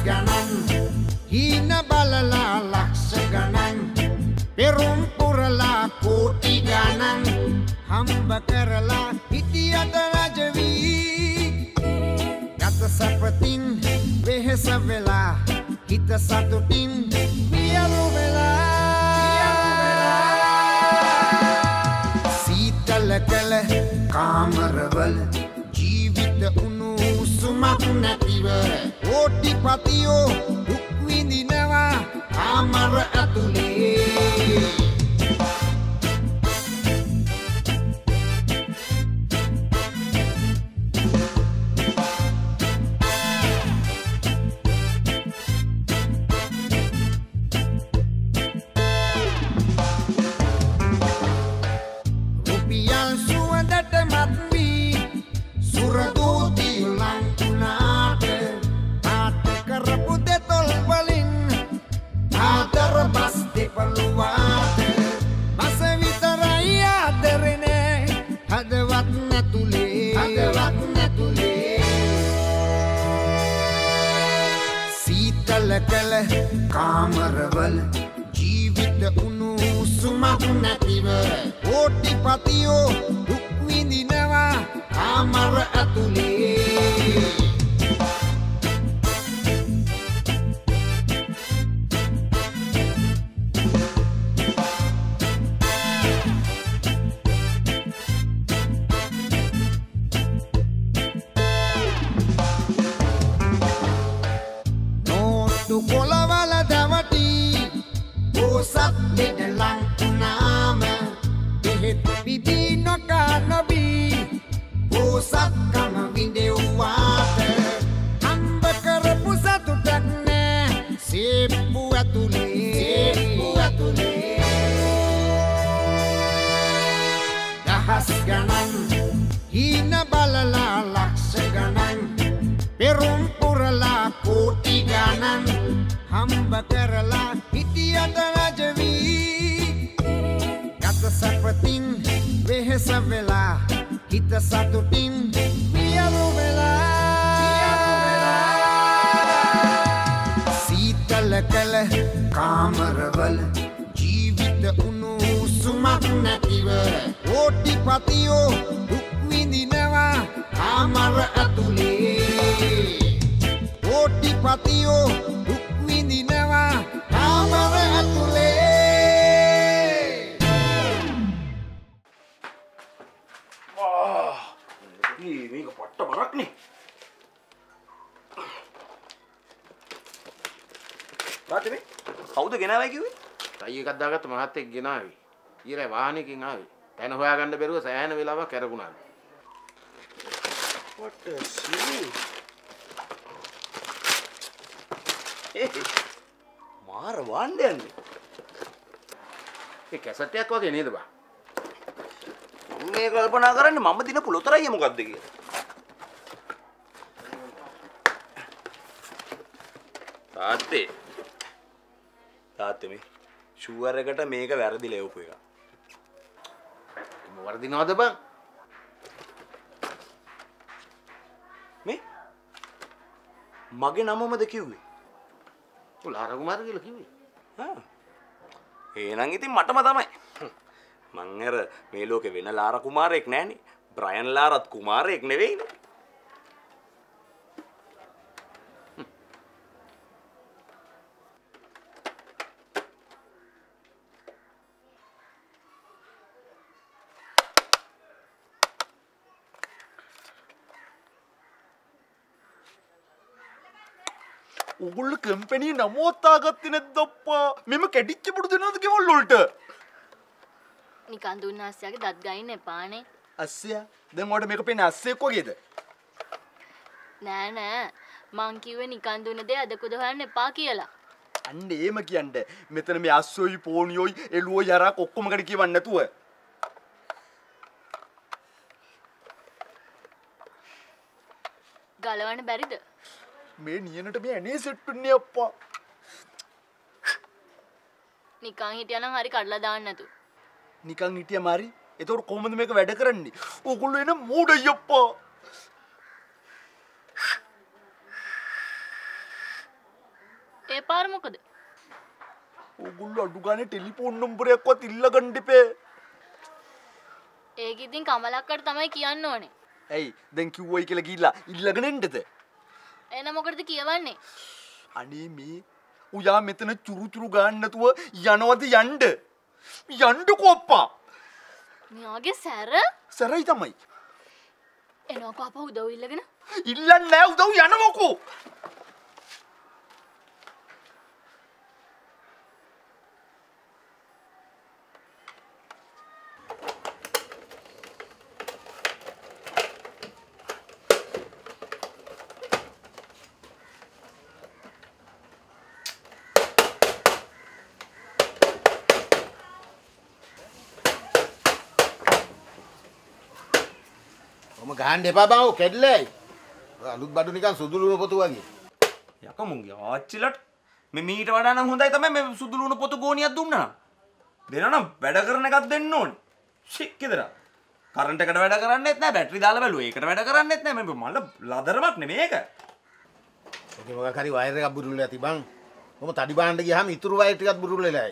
ගණන් හීන බලලා ලක්ෂ ගණන් පෙරුම් පුරලා කෝටි ගණන් හම්බ කරලා හිටියට රජවී ගත සපතින් වෙහෙස වෙලා හිත සතුටින් වියරු වෙලා සීතල කළ කාමරවල ජීවිත උණුසුමක් නැතිව ඕටිපතියෝ දුක් විඳිනවා කාමර ඇතුලේ කළ කාමරවල ජීවිත උණුසුමක් නැතිව ඕටිපතියෝ දුක් විඳිනවා කාමර ඇතුලේ කොළවල දවටි ඕසත් දෙඩලං නාම එහෙත් පිබී නොකා නොබී ඕසත් කම විඳෙව්වාට හම්බ කරපු සතුටක් නෑ සේප්පු ඇතුලේ දහස් ගණන් හීන බලලා ලක්ෂ ගණන් පෙරුම් පුරලා කෝටි ගණන් හම්බ කරලා හිටියට රජවී ගත සපතින් වෙහෙස වෙලා හිත සතුටින් වියරු වෙලා සීතල කළ කාමරවල ජීවිත උණුසුමක් නැතිව ඕටිපතියෝ දුක් විඳිනවා කාමර ඇතුලේ ඕටිපතියෝ දුක් විඳිනවා කාමර ඇතුලේ මේක පට්ට බරක්නේ තාත්තේ කවුද ගෙනාවයි කිව්වේ? ටයි එකක් දාගත්ත මහත්තයෙක් ගෙනාවි. ඊරේ වාහනයකින් ආවි. තැන හොයාගන්න බැරුව සෑහෙන වෙලාවක් කරගුණා. What a silly. මාර වණ්ඩයන්නේ. ඒ කැසට් එකක් වගේ නේද බා? මේ කල්පනා කරන්නේ මම දින පුලතරයි මොකද්ද කියලා. තාත්තේ මේ ෂුවර් එකට මේක වැරදිලා එවපු එක. මොකද වරදිනවද බං? මේ මගේ නමමද කිව්වේ? ලාරා කුමාර කියලා කිව්වේ. හා. එහෙනම් ඉතින් මටම තමයි. මං අර මේ ලෝකේ වෙන ලාරා කුමාරයෙක් නෑනේ. බ්‍රයන් ලාරත් කුමාරයෙක් නෙවෙයිනේ. උගුල්ල කම්පැනි නමෝත්තා ගත්තේ නැද්ද අප්පා? මෙම කැඩිච්ච පුඩු දෙනවද කෙවල් වලට? නිකන් දුන්න අස්සයාගේ දත් ගයින්න එපානේ. අස්සයා? දැන් ඔයාලට මේක පේන්නේ අස්සෙක් වගේද? නෑ නෑ. මං කිව්වේ නිකන් දුන්න දේ අදකුද හොයන්න එපා කියලා. අන්න එහෙම කියන්න. මෙතන මේ අස්සෝයි පෝනියෝයි එළුවෝයි යරක් ඔක්කොම කඩ කියවන්න නැතුව. ගලවන්න බැරිද? මේ නියනට මේ ඇනේ සෙට් වෙන්නේ අප්පා. නිකන් හිටියනම් හරි කඩලා දාන්න නැතු. නිකන් හිටියම හරි. එතකොට කොහොමද මේක වැඩ කරන්නේ? ඕගොල්ලෝ එන මූඩයි අප්පා. පාර මොකද? ඕගොල්ලෝ අඩු ගානේ ටෙලිෆෝන් නම්බරයක්වත් ඉල්ලගන්න ඉපේ. ඒක ඉතින් කමලක්කට තමයි කියන්න ඕනේ. ඇයි දැන් කිව්වයි කියලා ගිහිල්ලා ඉල්ලගෙන එන්නද? එන මොකටද කියවන්නේ? අනේ මේ උයා මෙතන චුරු චුරු ගන්න නැතුව යනවද යන්න? යන්නකෝ අප්පා. මෙයාගේ සැර සරයි තමයි. එනවා පාපා උදව් ඉල්ලගෙන. ඉල්ලන්නේ නැහැ උදව් යනවකෝ. ගහන්න එපා බං ඔය කැඩලයි. අලුත් බඩු නිකන් සුදු ලුණු පොතු වගේ. යකෝ මුංගේ ආච්චිලට මේ මීට වඩා නම් හොඳයි තමයි මේ සුදු ලුණු පොතු ගෝණියක් දුන්නා නම්. දෙනනම් වැඩ කරන එකක් දෙන්න ඕනේ. ෂික් ඉදලා. කරන්ට් එකට වැඩ කරන්නේත් නැහැ බැටරි දාලා බැලුවා. ඒකට වැඩ කරන්නේත් නැහැ. මේ මල්ල ලදරමක් නෙමෙයි මේක. ඔකේ මොකක් හරි වයර් එකක් බුරුල් වෙලා තිබං. කොහොම තඩි බාන්න ගියාම ඉතුරු වයර් ටිකක් බුරුල් වෙලායි.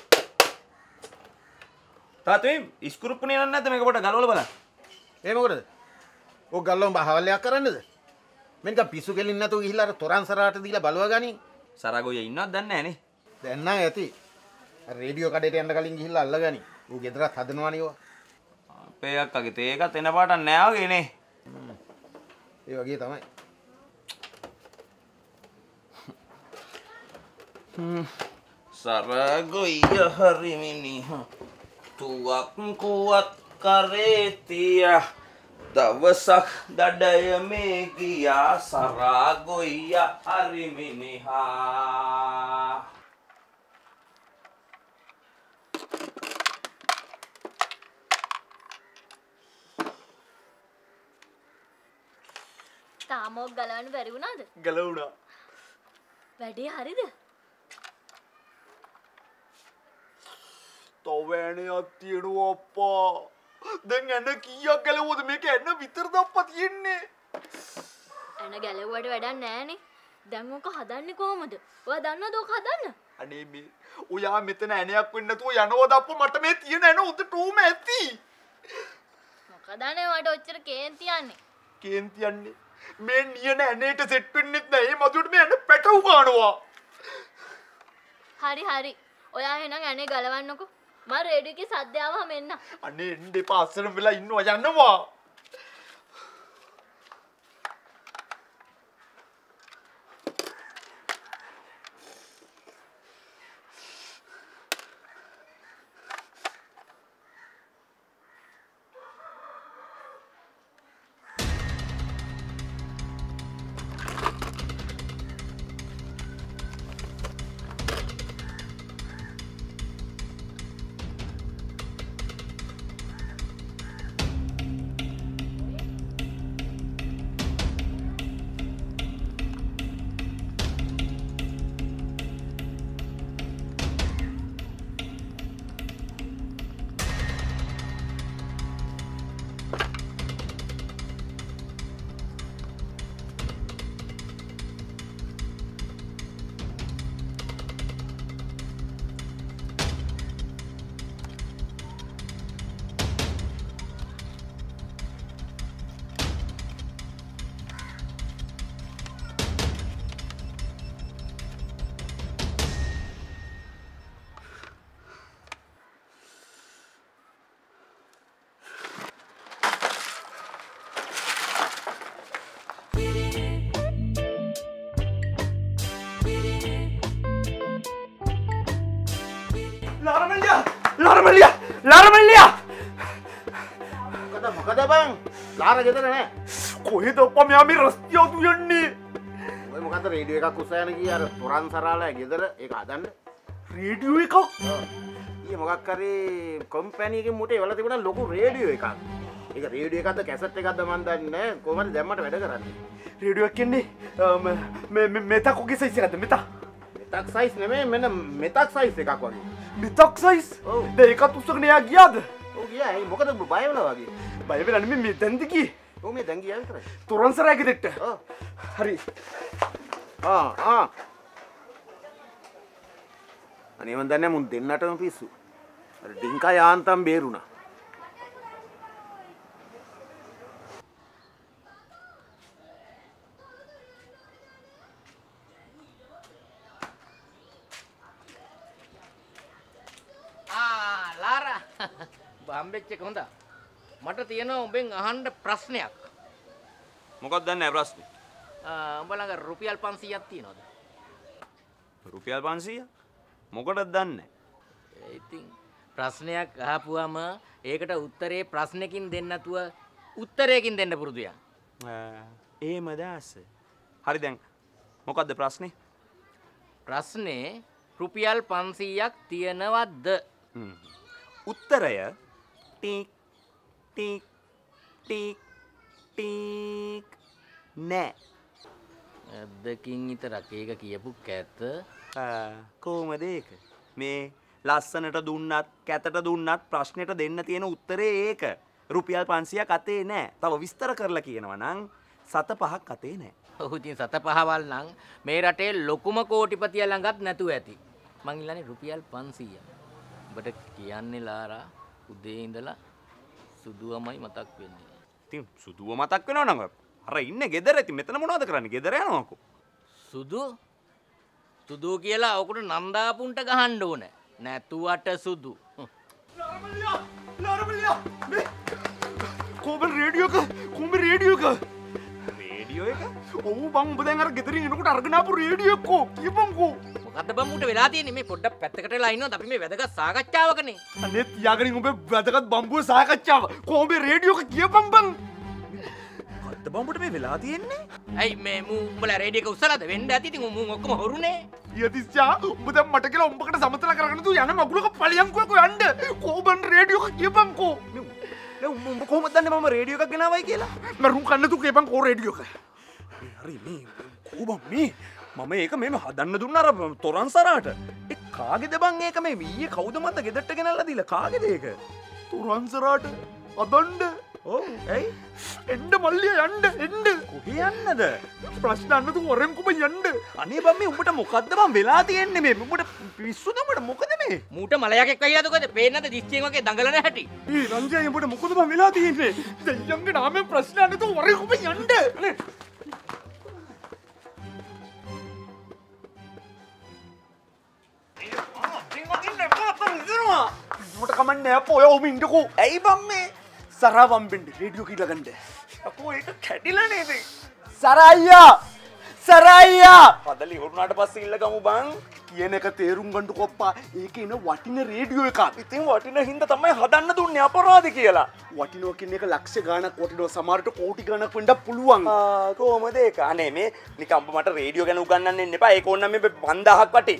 තාත්තේ ඉස්කුරුප්පු නියන්න නැද්ද මේක පොඩ ගලවලා බලන්න. ඒ මොකටද? ඔය ගල්ලොම් බහවලයක් කරන්නද? මෙන්න පිස්සු කෙලින් නැතුව ගිහිල්ලා අර තොරන් සරාට දීලා බලව ගනි. සරගොය ඉන්නවද දන්නේ නැහැ නේ. දැන් නම් ඇති. අර රේඩියෝ කඩේට යන්න කලින් ගිහිල්ලා අල්ලගනි. ඌ ගෙදරත් හදනවනේ ඒවා. අපේ අක්කගේ තේකත් එන පාටක් නෑ වගේ නේ. ඒ වගේ තමයි. සරගොය හරි මිනිහ තුවක් කුවත් කරේ තියා දවසක් දඩය මේ ගියා සරගොය හරි මිනිහා. තාමෝක් ගලවන්න බැරි වුණාද? ගලවුණා. වැඩේ හරිද? තවෑණයක් තියෙනවා අප්පා. දැන් එන කීයක් ගැලවුවද මේක එන්න විතරද අප්පා තියෙන්නේ? එන ගැලවුවට වැඩක් නෑනේ. දැන් ඕක හදන්නේ කොහමද? ඔයා දන්නවද ඕක හදන්න? අනේ මේ ඔයා මෙතන ඇණයක් වෙන්න නැතුව යනවද අප්පා? මට මේ තියෙන ඇණ උදටම ඇති. මොකද අනේ ඔයාට ඔච්චර කේන්ති යන්නේ? කේන්ති යන්නේ මේ නියන ඇණේට සෙට් වෙන්නෙත් නෑ. මේ මදුවට මේ ඇණ පැටවු ගන්නවා. හරි හරි. ඔයා එහෙනම් ඇනේ ගලවන්නකෝ. මම රේඩියෝ එකේ සද්ද ආවම එන්න. අනේ එන්න එපා අස්සන වෙලා ඉන්නවා යන්නවා. ලාරමල්ලියා මොකද බං? ලාර ගෙදර නෑ. කොහෙද අප්පා මෙයා මේ රස්තියතු යන්නේ? ඔය මොකද රේඩියෝ එකක් උස්සගෙන ගියේ අර තොරන් සරාලා ගෙදර ඒක හදන්න. රේඩියෝ එකක්? ඊයේ මොකක් හරි කම්පැනි එකකින් මුටේ වල තිබුණා ලොකු රේඩියෝ එකක්. ඒක රේඩියෝ එකක්ද කැසට් එකක්ද මන් දන්නේ නෑ. කොහමද දැම්මට වැඩ කරන්නේ? රේඩියෝ එක කියන්නේ මෙතක් ඔගේ සයිස් එකක්ද මෙතක්? මෙතක් සයිස් නෙමෙයි මෙන්න මෙතක් සයිස් එකක් වගේ. මෙතක් සයිස්? ඔව්. දැන් ඒකත් උස්සගෙන එයා ගියාද? ඔව් ගියා. ඒ මොකද බය වෙලා වගේ. බය වෙලා නෙමෙයි මේ දැන්ද ගියේ. ඔව් මේ දැන් ගියා විතරයි. තොරන්සරාගේ දෙට්ට. ඔව්. හරි. අනේ මන් දන්නේ මුන් දෙන්නටම පිස්සු. අර ඩිංකා යාන්තම් බේරුණා. ලාරා බම්බෙච්ච එක හොඳ. මට තියෙනවා උඹෙන් අහන්න ප්‍රශ්නයක්. මොකක්ද දන්නේ ප්‍රශ්නේ? උඹ ළඟ රුපියල් 500ක් තියෙනවද? රුපියල් 500? මොකටද දන්නේ? ඉතින් ප්‍රශ්නයක් අහපුවම ඒකට උත්තරේ ප්‍රශ්නකින් දෙන්න නැතුව උත්තරයකින් දෙන්න පුරුදු යන්න. එහෙම දාස. හරි දැන් මොකද්ද ප්‍රශ්නේ? ප්‍රශ්නේ රුපියල් 500ක් තියෙනවද? උත්තරය ටික් ටික් ටික් ටික් නෑ. දෙකින් විතරක් ඒක කියපු කැත. කොහොමද ඒක? මේ ලස්සනට දුන්නත් කැතට දුන්නත් ප්‍රශ්නෙට දෙන්න තියෙන උත්තරේ ඒක. රුපියල් 500ක් අතේ නෑ. තව විස්තර කරලා කියනවා නම් 7-5ක් අතේ නෑ. ඔව් ඉතින් 7-5වල් නම් මේ රටේ ලොකුම කෝටිපතිය ළඟත් නැතුව ඇති. මං ඉල්ලන්නේ රුපියල් 500. ඔබට කියන්නේ ලාරා උදේ ඉඳලා සුදුවමයි මතක් වෙන්නේ. ඉතින් සුදුව මතක් වෙනවා නම් අර ඉන්නේ ගෙදර. ඉතින් මෙතන මොනවද කරන්නේ? ගෙදර යනවාකෝ. සුදු කියලා ඔකට නන්දාපුන්ට ගහන්න ඕන. නැතුවට සුදු. ලාරමලියා මේ කොඹල් රේඩියෝ එක රේඩියෝ එක ඔව් බං ඔබ දැන් අර ගෙදරින් එනකොට අරගෙන ආපු රේඩියෝ එක්කෝ කියපන්කෝ. මොකද්ද බං උට වෙලා තියෙන්නේ? මේ පොඩ්ඩක් පැත්තකට වෙලා ඉන්නවද? අපි මේ වැදගත් සාකච්ඡාවකනේ. අනේ තියාගෙන ඔබ වැදගත් බම්බුව සාකච්ඡාව කොඹේ රේඩියෝ එක කියපන් බං. අද බම්බුට මේ වෙලා තියෙන්නේ? ඇයි මේ උඹලා රේඩියෝ එක උස්සලාද වෙන්න ඇති? ඉතින් උන් ඔක්කොම හොරුනේ. යතිස්සා ඔබ දැන් මට කියලා උඹකට සමතල කරගෙන තු යන මගුලක පලියන්කෝ යන්න. කොඹන් රේඩියෝ එක කියපන්කෝ. උඹ කොහොමද දන්නේ මම රේඩියෝ එකක් ගෙනාවයි කියලා? මරුන් කන්න තු කියපන් කෝ රේඩියෝ එක. හරි මේ කොබම් මේ මම ඒක මෙම හදන්න දුන්න අර තොරන් සරාට. ඒ කාගේද බං ඒක මේ ඊයේ කවුද මන්ද ගෙදරට ගෙනල්ලා දීලා කාගේද ඒක? තුරන්සරාට අදන්ඩ. ඔව් ඇයි? එන්න මල්ලිය යන්න එන්න. කොහේ යන්නද? ප්‍රශ්න අන්නතු වරෙන් කුඹ යන්න. අනේ බම් මේ උඹට මොකද්ද බම් වෙලා තියෙන්නේ මේ? උඹට පිස්සුද උඹට මොකද මේ? මූට මලයක්ෙක් වෙයිලාද කොහෙද? පේන්නේ නැද්ද දිස්ත්‍රික් වගේ දඟලන හැටි? ඒ රංජය උඹට මොකද බම් වෙලා තියෙන්නේ? දෙයියන්ගේ නාමයෙන් ප්‍රශ්න අන්නතු වරෙන් කුඹ යන්න. මට කමන්නේ අපෝ ඔය ඔම ඉන්නකෝ. ඇයි බම් මේ? සරා වම්බෙන්ඩ රේඩියෝ කියලා ගන්න. අපෝ ඒක කැඩිලා නේද? සරායියා පදලි වුණාට පස්සේ ඉල්ල ගමු බං. කියන එක තේරුම් ගන්න කොප්පා. ඒක එන වටින රේඩියෝ එකක්. ඉතින් වටින හින්දා තමයි හදන්න දුන්නේ අපරාධ කියලා. වටිනවා කියන එක ලක්ෂ ගාණක් වටිනවා. සමහරට කෝටි ගාණක් වෙන්න පුළුවන්. කොහොමද ඒක? අනේ මේ නිකන් උඹ මට රේඩියෝ ගැන උගන්වන්න එන්න එපා. ඒක ඕනනම් මේ 5000ක් වටේ.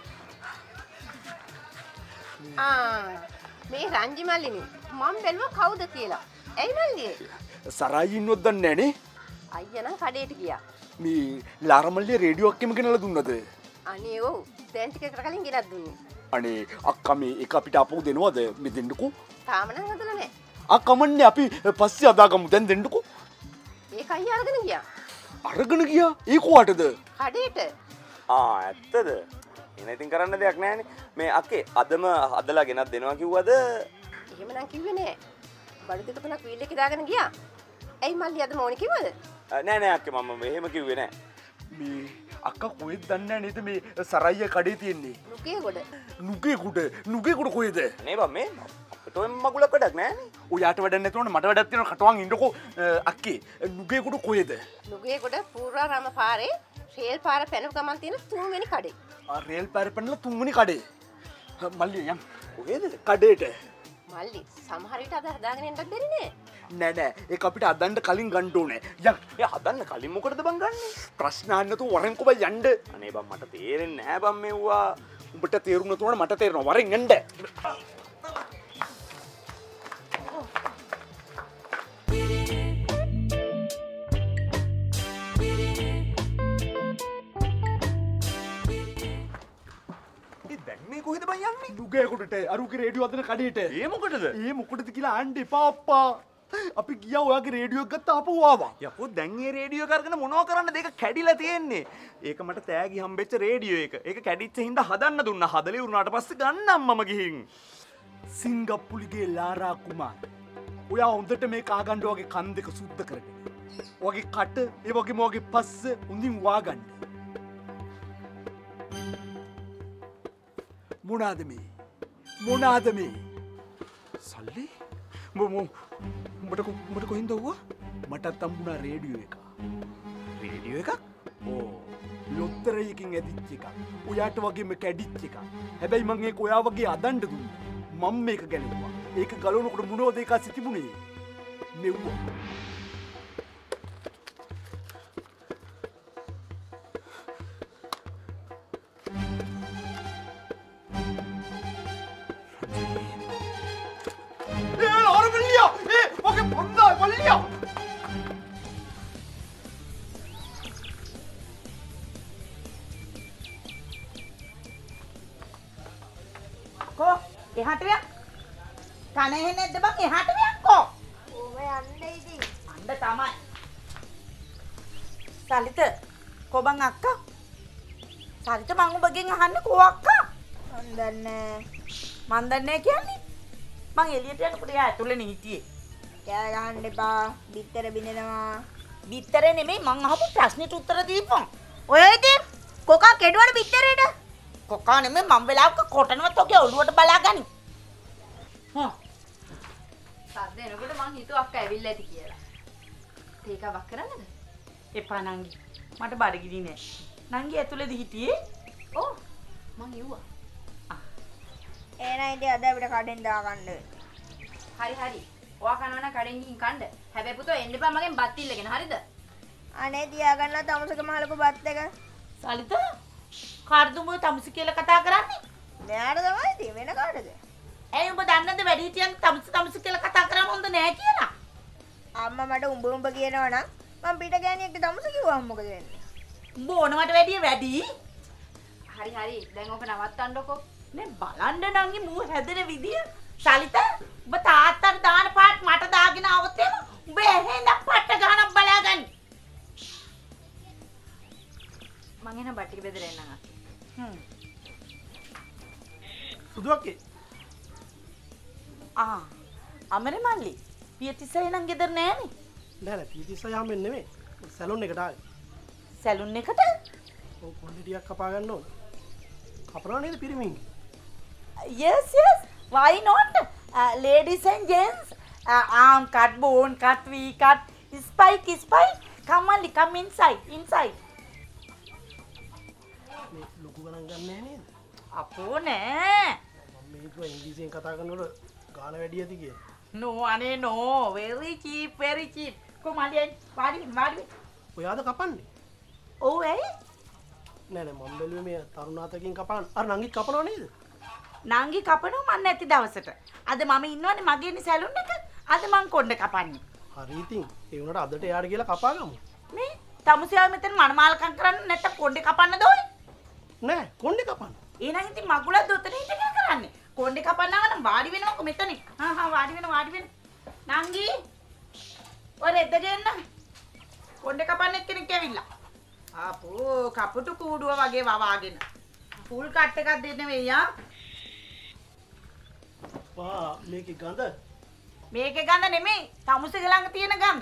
මේ රංජි මල්ලිනේ මම බැලුවා කවුද කියලා. ඇයි මල්ලියේ? සරායි ඉන්නොත් දන්නේ නැහනේ. අයියා නම් කඩේට ගියා. මේ ලාරමල්ලිය රේඩියෝ එකෙම ගෙනලා දුන්නද? අනේ ඔව් දැන් ටිකකට කලින් ගෙනත් දුන්නේ. අනේ අක්කා මේ එක අපිට අපෝ දෙනවද? මේ දෙන්නකෝ. තාම නම් හදලා නැහැ. කමන්නේ අපි පස්සේ අදාගමු. දැන් දෙන්නකෝ. ඒක අයියා අරගෙන ගියා. අරගෙන ගියා? ඒ කොහටද? කඩේට. ඇත්තද? එන ඉතින් කරන්න දෙයක් නැහැනේ. මේ අක්කේ අදම හදලා ගෙනත් දෙනවා කිව්වද? එහෙම නම් කිව්වේ නෑ. බඩු දෙක තුනක් වීල් එකේ දාගෙන ගියා. ඇයි මල්ලි අද මොනේ කිව්වද? නෑ අක්කේ මම එහෙම කිව්වේ නෑ. මේ අක්කා කොහෙද දන්නේ නේද මේ සරායිය කඩේ තියෙන්නේ? නුගේගොඩ කොහෙද? නේ බම් මේ අපිට ඔය මගුලක් වැඩක් නෑනේ. ඔයාට වැඩක් නැතුනොත් මට වැඩක් තියෙනවා. කටුවන් ඉන්නකෝ. අක්කේ නුගේගොඩ කොහෙද? නුගේගොඩ පූර්වාරාම පාරේ රේල් පාර පැනපු ගමන් තියෙන 3 වෙනි කඩේ. රේල් පාර පැනලා 3 වෙනි කඩේ. මල්ලි යම්. කොහෙද? කඩේට. මල්ලි සමහර විට අද හදාගෙන එන්නත් දෙන්නේ නෑ. නෑ ඒක අපිට අදන්න කලින් ගන්න ඕනේ. යම්. ඒ හදන්න කලින් මොකටද බං ගන්නෙ? ප්‍රශ්න අහන්න තු වරෙන් කොබ යන්න. අනේ බං මට තේරෙන්නේ නෑ බං මෙව්වා. උඹට තේරුම් නැතුනට මට තේරෙනවා. වරෙන් යන්න. කොහෙද බං යන්නේ? නුගේගොඩට අරුගේ රේඩියෝ අදන කඩේට. ඒ මොකටද? ඒ මොකටද කියලා අහන්න එපා අප්පා. අපි ගියා ඔයාගේ රේඩියෝ එක ගත්තා ආපහු ආවා. යකෝ දැන් මේ රේඩියෝ එක අරගෙන මොනව කරන්නද? ඒක කැඩිලා තියෙන්නේ. ඒක මට තෑගි හම්බෙච්ච රේඩියෝ එක. ඒක කැඩිච්ච හින්දා හදන්න දුන්නා. හදලා ඉවරනාට පස්සේ ගන්නම් මම ගිහින්. සිංගප්පුලිගේ ලාරා කුමාර්. ඔයා හොඳට මේ කාගන්න වගේ කන් දෙක සුද්ධ කරගෙන. ඔයාගේ කට ඒ වගේම ඔයාගේ පස්ස හොඳින් වහගන්න. මොනාද මේ? මොනාද මේ? සල්ලි? උඹට කොහෙන්ද වුවා? මටත් හම්බුණා රේඩියෝ එක. රේඩියෝ එකක්? ඕ ලොත්තරයකින් ඇදිච්ච එකක්. ඔයාට වගේම කැඩිච්ච එකක්. හැබැයි මං ඒක ඔයා වගේ අදන්න දුන්නා. මම මේක ගැලුවා. ඒක ගලවනකොට මොනවද ඒක සිතිබුනේ? මෙව්වා. එහාට වියක් කන එහෙ නැද්ද බං එහාට වියක්කෝ ඕම යන්න ඉතින් අන්න තමයි සලිත කොබන් අක්කා සලිත මං ඔබගෙන් අහන්නේ කෝ අක්කා මන් දන්නේ මන් දන්නේ කියන්නේ මං එළියට යනකොට එයා ඇතුලේ හිටියේ කෑ ගහන්න එපා බිත්තර බිනනවා බිත්තර නෙමෙයි මං අහපු ප්‍රශ්නෙට උත්තර දීපන් ඔය ඉතින් කොකා කෙඩුවට බිත්තරේට කොකා නෙමෙයි මම වෙලාවක කොටනවත් ඔගේ ඔළුවට බලාගනි හා සද්ද එනකොට මං හිතුවා අක්කා ඇවිල්ලා ඇති කියලා. ඒක වක් කරන්නද? එපා නංගි. මට බඩගිනි නෑ. නංගි ඇතුලේද හිටියේ? ඔව්. මං යුවා. එහෙනම් ඉතින් අද අපිට කඩෙන් දාගන්න. හරි හරි. ඔයා කනවනම් කඩෙන් ගිහින් කන්න. හැබැයි පුතෝ එන්න එපා මගෙන් බත් ඉල්ලගෙන. හරිද? අනේ තියාගන්න තමුසක මහලක බත් එක. සලිත කාර්දුඹ තමුසි කියලා කතා කරන්නේ? මෙයාට තමයි ඉතින් වෙන කාටද? ඇයි උඹ දන්නද වැඩිහිටියන් තමුසි කියලා කතා කරාම හොඳ නෑ කියලා? අම්මා මට උඹ කියනවා නම් මම පිට ගෑණියෙක්ට තමුස කිව්වම මොකද වෙන්නේ? උඹ ඕනවට වැඩිය වැඩි. හරි හරි. දැන් ඔක නවත්තන්නකෝ. නේ බලන්න නංගි මූ හැදෙන විදිය. සලිත උඹ තාත්තට දාන පාට මට දාගෙන આવොත් එම උඹ එහෙනම් පට්ට ගහනක් බලාගනි. මං එන බත් ටික බෙදලා එන්නම් අක්කේ. සුදුවක්කේ අමරේ මල්ලි පියතිසයි නම් ගෙදර නෑනේ. නෑ පියතිසයි හැමෙන් නෙමෙයි. සැලුන් එකට ආවේ. සැලුන් එකට? ඔව් කොණ්ඩේ ටිකක් කපා ගන්න ඕන. කපනවා නේද පිරිමින්? Yes why not? Ladies and gents, arm cut, bone cut, V cut, spike. Come on, come inside. මේ ලොකු ගණන් ගන්න නෑ නේද? අපෝ නෑ. මම මේක ඉංග්‍රීසියෙන් කතා කරනකොට ගාන වැඩි ඇති කිය. No අනේ no, very cheap. කො මල්ලි වාඩි. ඔයාද කපන්නේ? ඔව් ඇයි? නෑ මම බැලුවේ මේ තරුණාතකින් කපන. අර නංගි කපනව නේද? නංගි කපනවා මන් නැති දවසට. අද මම ඉන්නවනේ මගේනේ සැලුන් එක. අද මං කොණ්ඩ කපන්නේ. හරි ඉතින් ඒ වුණාට අදට එයාට කියලා කපා ගමු. මේ තමුසියා මෙතන මනමාලකම් කරන්න නැත්නම් කොණ්ඩේ කපන්නද ඔය? නෑ කොණ්ඩේ කපන්න. එහෙනම් ඉතින් මගුලක් දොතන හිටගෙන කරන්නේ. කොණ්ඩේ කපන්නාම නම් වාඩි වෙනවකෝ මෙතන. වාඩි වෙන. නංගි. ඔය රෙද්දගෙන. කොණ්ඩේ කපන්න එක්කෙනෙක් ඇවිල්ලා. ආපෝ කපුටු කූඩුව වගේ වවාගෙන. ෆුල් කට් එකක් දෙන්න වෙයි ආ. වා මේකේ ගඳ. මේකේ ගඳ නෙමෙයි. තමුසෙගේ ළඟ තියෙන ගඳ.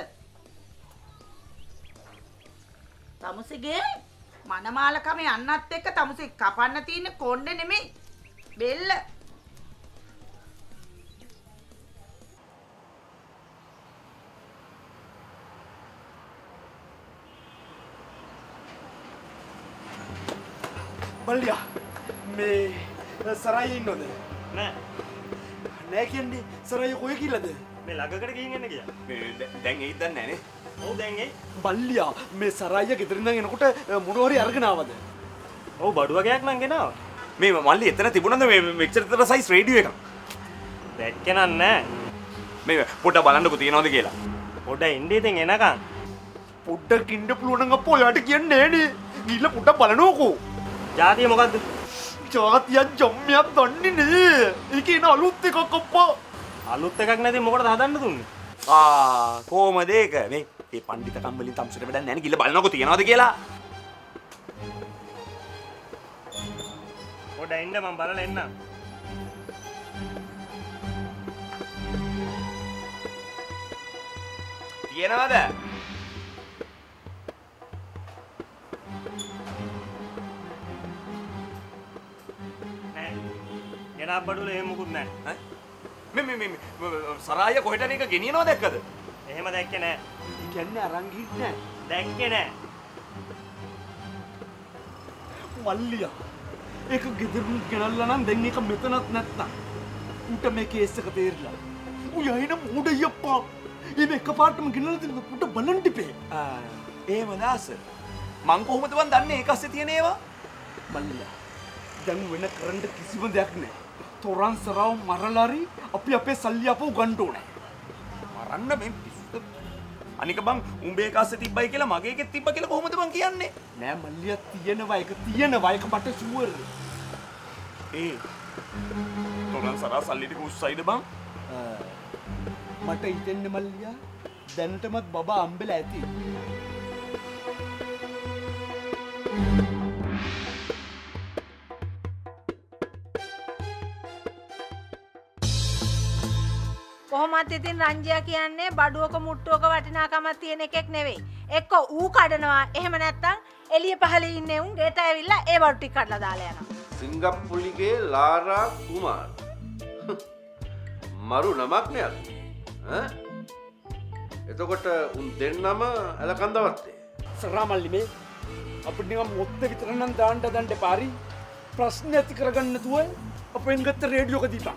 තමුසෙගේ මනමාලකම යන්නත් එක්ක තමුසෙ කපන්න තියෙන කොණ්ඩේ නෙමෙයි. බෙල්ල. බල්ලියා මේ සරයි ඉන්නොද? නෑ. නෑ කියන්නේ සරයි කොහෙ කිල්ලද? මේ ළඟකට ගිහින් එන්න ගියා. මේ දැන් එයිද දන්නේ නෑනේ. ඔව් දැන් එයි. බල්ලියා මේ සරයිය ගෙදරින් ඉඳන් එනකොට මොනවා හරි අරගෙන ආවද? ඔව් බඩු වගේක් නම් ගෙනාවා. මේ මල්ලි එතන තිබුණාද මේ මෙච්චර විතර සයිස් රේඩියෝ එකක්? දැක්කේ නෑ. මේ පොඩ්ඩක් බලන්නකෝ තියනවද කියලා. පොඩ්ඩක් ඉන්න ඉතින් එනකන්. පොඩ්ඩක් ඉන්න පුළුවන් නම් අපෝ ඔයාට කියන්නේ නෑනේ. ගිහිල්ලා පොඩ්ඩක් බලනකෝ. ජාතිය මොකද්ද? ජාතියක් ජම්මියක් දන්නේ නේ. ඒකේ න අලුත් එකක් අප්පා. අලුත් එකක් නැති මොකටද හදන්න දුන්නේ? කොහමද ඒක මේ ඒ පඬිතකම් වලින් තම්සෙට වැඩක් නැහැ නේ ගිහලා බලනකො තියනවද කියලා පොඩ ඉන්න මම බලලා එන්නම් තියනවද ගෙනාප් බඩුවල එහෙම මුකුත් නැහැ. මේ සරාය කොහෙට මේක ගෙනියනවද දැක්කද? එහෙම දැක්කේ නැහැ. ඒ කියන්නේ අරන් ගිහින් දැක්කේ නැහැ. මල්ලියා. ඒක ගෙදරින් ගෙනල්ලා නම් දැන් ඒක මෙතනත් නැත්තම්. උට මේ කේස් එක තේරිලා. උය අයින මොඩියප්පා. මේ එකපාරටම ගෙනල්ලා දෙන්න උට බලන් තිබේ. එහෙම දාස. මං කොහොමද වන් දන්නේ ඒක ඇස්සේ තියෙන ඒවා? මල්ලියා. දැන් වෙන කරන්න කිසිම දෙයක් නැහැ. තොරන් සරාව මරලාරි අපි අපේ සල්ලි අපව ගන්න ඕනේ. මරන්න මේ පිස්සුද? අනික බං උඹේ කාස්සේ තිබ්බයි කියලා මගේ එකෙත් තිබ්බ කියලා කොහොමද බං කියන්නේ? නෑ මල්ලියා තියෙනවා ඒක මට ෂුවර්. තොරන් සරා සල්ලි ටික උස්සයිද බං? මට හිතෙන්නේ මල්ලියා දැනටමත් බබා අම්බෙලා ඇති. කොහොමත් ඉතින් රංජියා කියන්නේ බඩුවක මුට්ටුවක වටිනාකමක් තියෙන එකෙක් නෙවෙයි. එක්ක ඌ කඩනවා එහෙම නැත්නම් එළිය පහලේ ඉන්නේ උන් ගෙට ඇවිල්ලා ඒ බඩු ටික කඩලා දාලා යනවා. සිංගප්පුලිගේ ලාරා කුමාර්. මරු නමක් නේද? එතකොට උන් දෙන්නම ඇලකන්දවත්තේ. සරා මල්ලි මේ අපිට නිකන් මොත්ත විතර නම් දාන්න එපාරි. ප්‍රශ්න ඇති කරගන්න නැතුව අපෙන් ගත්ත රේඩියෝක දීපන්.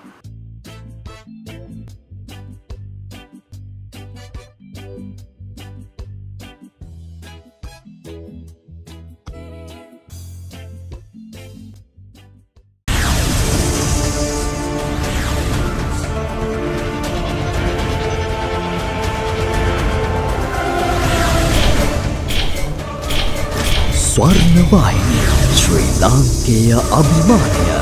ස්වර්ණවාහිනිය ශ්‍රී ලාංකේය අභිමානය